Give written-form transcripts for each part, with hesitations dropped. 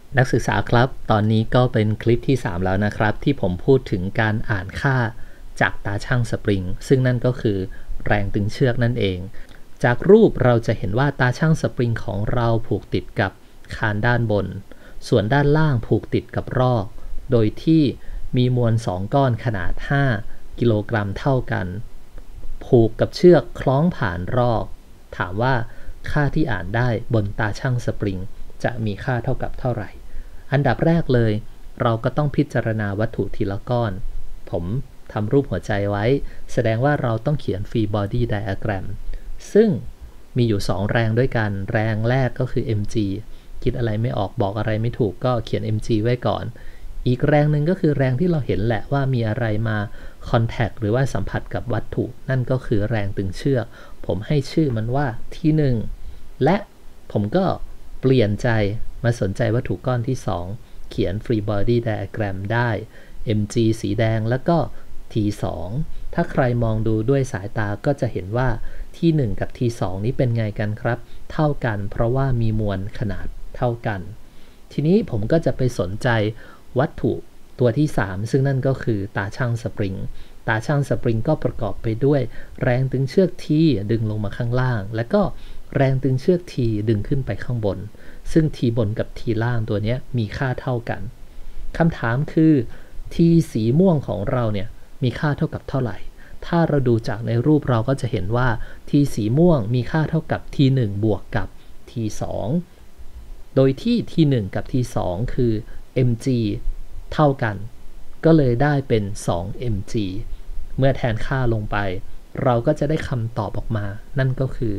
นักศึกษาครับตอนนี้ก็เป็นคลิปที่3แล้วนะครับที่ผมพูดถึงการอ่านค่าจากตาชั่งสปริงซึ่งนั่นก็คือแรงตึงเชือกนั่นเองจากรูปเราจะเห็นว่าตาชั่งสปริงของเราผูกติดกับคานด้านบนส่วนด้านล่างผูกติดกับรอกโดยที่มีมวล2ก้อนขนาด5กิโลกรัมเท่ากันผูกกับเชือกคล้องผ่านรอกถามว่าค่าที่อ่านได้บนตาชั่งสปริงจะมีค่าเท่ากับเท่าไหร่อันดับแรกเลยเราก็ต้องพิจารณาวัตถุทีละก้อนผมทำรูปหัวใจไว้แสดงว่าเราต้องเขียน Free Body Diagram ซึ่งมีอยู่2แรงด้วยกันแรงแรกก็คือ mg คิดอะไรไม่ออกบอกอะไรไม่ถูกก็เขียน mg ไว้ก่อนอีกแรงหนึ่งก็คือแรงที่เราเห็นแหละว่ามีอะไรมา contact หรือว่าสัมผัสกับวัตถุนั่นก็คือแรงตึงเชือกผมให้ชื่อมันว่าที่1และผมก็เปลี่ยนใจมาสนใจวัตถุก้อนที่2เขียน Free Body Diagram ได้ mg สีแดงแล้วก็ t2 ถ้าใครมองดูด้วยสายตาก็จะเห็นว่าที่1กับ t2 นี้เป็นไงกันครับเท่ากันเพราะว่ามีมวลขนาดเท่ากันทีนี้ผมก็จะไปสนใจวัตถุตัวที่3ซึ่งนั่นก็คือตาชั่งสปริงตาชั่งสปริงก็ประกอบไปด้วยแรงตึงเชือก T ดึงลงมาข้างล่างและก็แรงตึงเชือก T ดึงขึ้นไปข้างบนซึ่ง T บนกับ T ล่างตัวนี้มีค่าเท่ากันคำถามคือ T สีม่วงของเราเนี่ยมีค่าเท่ากับเท่าไหร่ถ้าเราดูจากในรูปเราก็จะเห็นว่า T สีม่วงมีค่าเท่ากับ T1 บวกกับ T2 โดยที่ T1 กับ T2 คือ mg เท่ากันก็เลยได้เป็น 2mg เมื่อแทนค่าลงไปเราก็จะได้คำตอบออกมานั่นก็คือ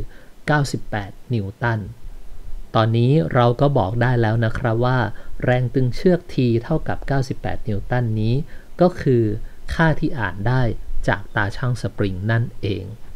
98นิวตันตอนนี้เราก็บอกได้แล้วนะครับว่าแรงตึงเชือก T เท่ากับ98นิวตันนี้ก็คือค่าที่อ่านได้จากตาชั่งสปริงนั่นเอง